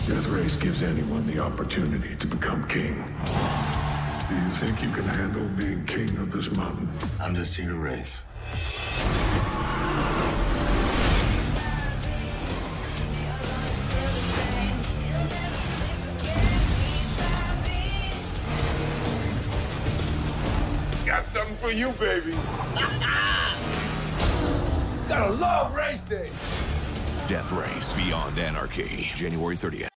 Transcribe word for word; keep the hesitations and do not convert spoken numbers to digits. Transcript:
Death Race gives anyone the opportunity to become king. Do you think you can handle being king of this mountain? I'm just here to race. Got something for you, baby. Gotta love race day. Death Race Beyond Anarchy, January thirtieth.